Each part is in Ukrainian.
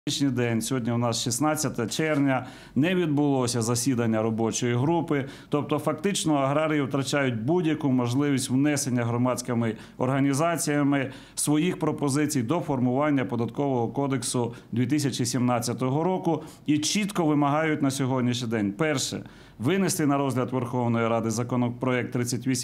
Сьогоднішній день, сьогодні у нас 16 червня, не відбулося засідання робочої групи, тобто фактично аграрії втрачають будь-яку можливість внесення громадськими організаціями своїх пропозицій до формування Податкового кодексу 2017 року і чітко вимагають на сьогоднішній день: перше, винести на розгляд Верховної Ради законопроект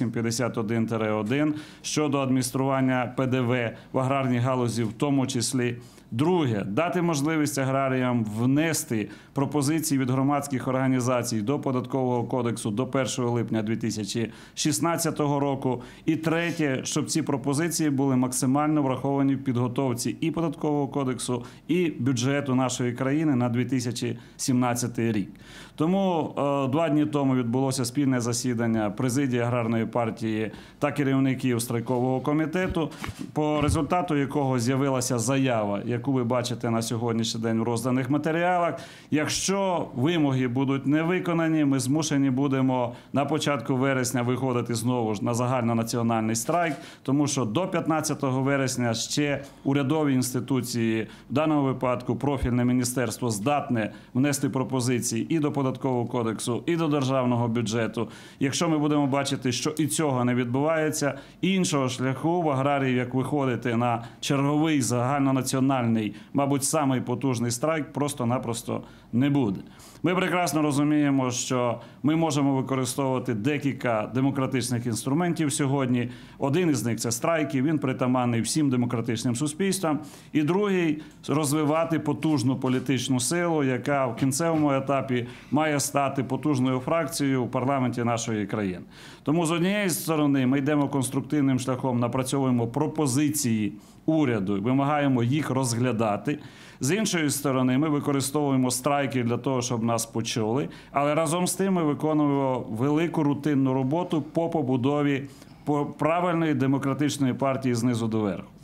3851-1 щодо адміністрування ПДВ в аграрній галузі в тому числі. Друге, дати можливість аграріям внести пропозиції від громадських організацій до Податкового кодексу до 1 липня 2016 року. І третє, щоб ці пропозиції були максимально враховані в підготовці і Податкового кодексу, і бюджету нашої країни на 2017 рік. Тому 2 дні тому відбулося спільне засідання президії аграрної партії та керівників страйкового комітету, по результату якого з'явилася заява, яку ви бачите на сьогоднішній день в розданих матеріалах. Якщо вимоги будуть не виконані, ми змушені будемо на початку вересня виходити знову ж на загальнонаціональний страйк, тому що до 15 вересня ще урядові інституції, в даному випадку профільне міністерство, здатне внести пропозиції і до Податкового кодексу, і до державного бюджету. Якщо ми будемо бачити, що і цього не відбувається, іншого шляху в аграріїв, як виходити на черговий загальнонаціональний, мабуть, самий потужний страйк, просто-напросто не буде. Ми прекрасно розуміємо, що ми можемо використовувати декілька демократичних інструментів сьогодні. Один із них – це страйки, він притаманний всім демократичним суспільствам. І другий – розвивати потужну політичну силу, яка в кінцевому етапі має стати потужною фракцією у парламенті нашої країни. Тому з однієї сторони ми йдемо конструктивним шляхом, напрацьовуємо пропозиції уряду, вимагаємо їх розглядати. З іншої сторони, ми використовуємо страйки для того, щоб нас почули, але разом з тим ми виконуємо велику рутинну роботу по побудові правильної демократичної партії знизу до верху.